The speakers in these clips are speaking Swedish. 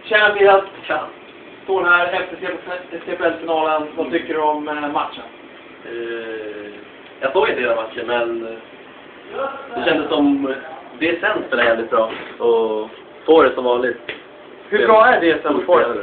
Tjena Mattias. Står här efter CPL-finalen. Vad tycker du om matchen? Jag såg inte hela matchen, men det kändes som DSN spelade jävligt bra. Och Forrest som vanligt. Hur bra är DSN och Forrest?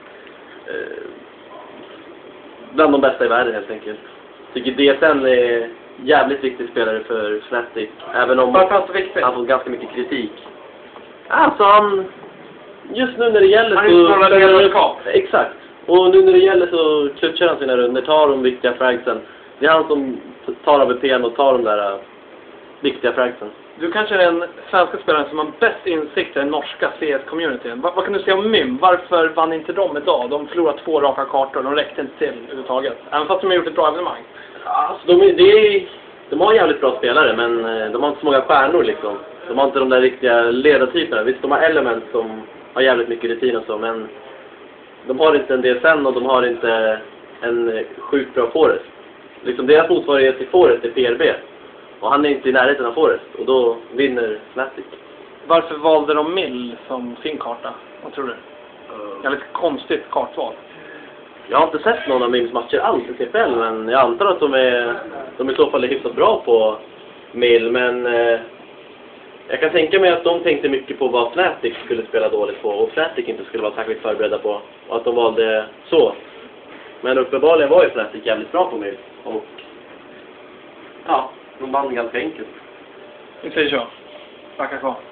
Bland de bästa i världen helt enkelt. Jag tycker DSN är jävligt viktig spelare för Fnatic. Även om han får ganska mycket kritik. Alltså just nu när det gäller han så... Exakt. Och nu när det gäller så klutchar han sina runder, tar de viktiga fragsen. Det är han som tar AWP:n och tar de där viktiga fragsen. Du kanske är den svenska spelaren som har bäst insikt i den norska CS-communityn. Vad kan du säga om MIM? Varför vann inte de idag? De förlorade 2 raka kartor, de räckte inte till överhuvudtaget. Även fast de har gjort ett bra evenemang. Alltså de har jävligt bra spelare, men de har inte så många stjärnor liksom. De har inte de där riktiga ledartyperna. Visst, de har Element som har jävligt mycket rutin och så, men de har inte en DSN och de har inte en sjukt bra Forrest. Liksom deras motsvarighet till Forrest är PRB. Och han är inte i närheten av Forrest. Och då vinner Fnatic. Varför valde de Mill som sin karta? Vad tror du? Jävligt konstigt kartval. Jag har inte sett någon av Mims matcher alls i CPL, men jag antar att de i så fall är hyfsat bra på Mill. Men jag kan tänka mig att de tänkte mycket på vad Fnatic skulle spela dåligt på. Och Fnatic inte skulle vara särskilt förberedda på. Och att de valde så. Men uppenbarligen var ju Fnatic jävligt bra på Mill. Och ja, de vann ganska enkelt. Vi säger så. Tackar kvar.